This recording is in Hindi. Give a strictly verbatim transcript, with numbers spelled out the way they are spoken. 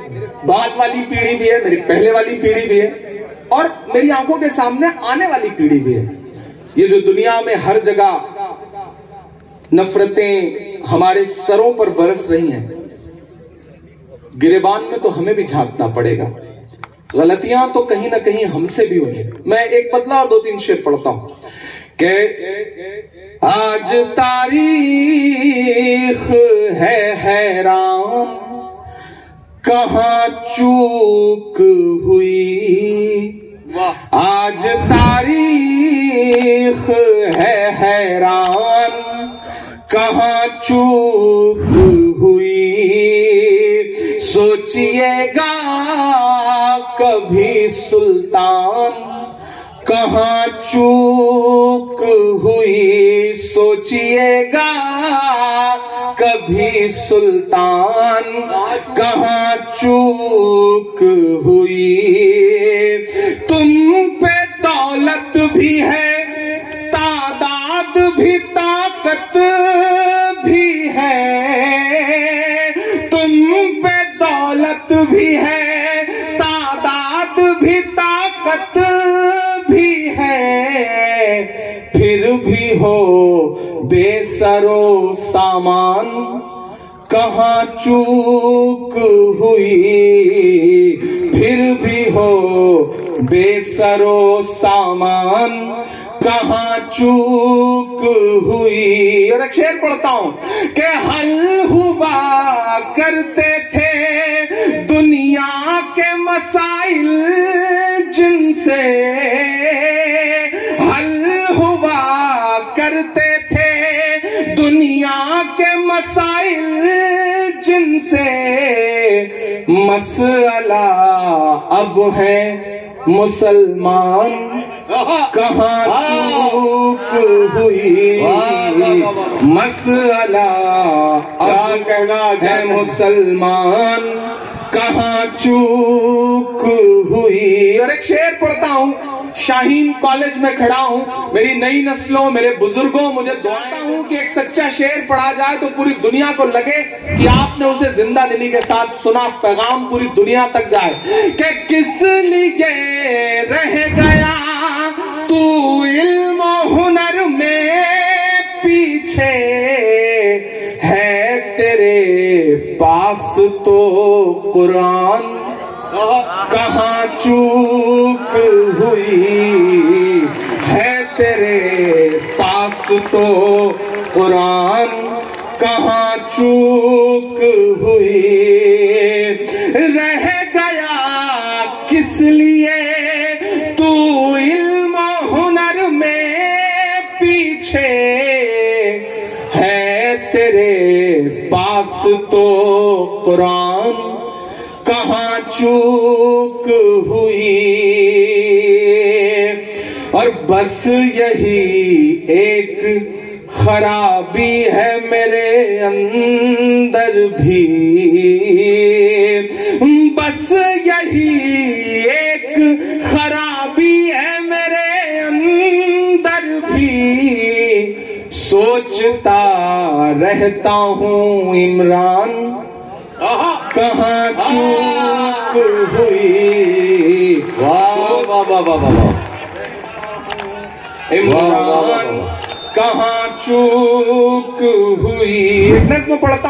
बाद वाली पीढ़ी भी है, मेरी पहले वाली पीढ़ी भी है, और मेरी आंखों के सामने आने वाली पीढ़ी भी है। ये जो दुनिया में हर जगह नफरतें हमारे सरों पर बरस रही हैं, गिरेबान में तो हमें भी झांकना पड़ेगा। गलतियां तो कहीं ना कहीं हमसे भी हुई। मैं एक बदला और दो तीन शेर पढ़ता हूं कि आज तारीख है हैरान, कहां चूक हुई। आज तारीख है हैरान, कहां चूक हुई। सोचिएगा कभी सुल्तान, कहां चूक हुई। सोचिएगा कभी सुल्तान, कहां चूक हुई। तुम पे दौलत भी है, तादाद भी, ताकत भी है। तुम पे दौलत भी है, तादाद भी, ताकत भी है। फिर भी हो बेसरो सामान, कहां चूक हुई। फिर भी हो बेसरो सामान, कहां चूक हुई। और एक शेर पढ़ता हूं कि हल हुआ करते थे दुनिया के मसाइल जिनसे, हल हुआ करते थे दुनिया के मसाइल जिनसे। मसला अब है मुसलमान, कहां चूक हुई। मसला अब कहना है मुसलमान, कहां चूक हुई। और एक शेर पढ़ता हूं, शाहीन कॉलेज में खड़ा हूं, मेरी नई नस्लों, मेरे बुजुर्गों, मुझे चाहता हूं कि एक सच्चा शेर पढ़ा जाए तो पूरी दुनिया को लगे कि आपने उसे जिंदा दिली के साथ सुना, पैगाम पूरी दुनिया तक जाए कि किस लिए रह गया तू इल्म हुनर में पीछे, है तेरे पास तो कुरान, कहां चूक हुई। है तेरे पास तो कुरान, कहां चूक हुई। रह गया किस लिए तू इल्म हुनर में पीछे, है तेरे पास तो कुरान, कहां चूक हुई। और बस यही एक खराबी है मेरे अंदर भी, बस यही एक खराबी है मेरे अंदर भी। सोचता रहता हूं इमरान, कहां चूक हुई। वाह वाह वाह वाह वाह। इमरान कहां चूक हुई। एक नज़्म पढ़ता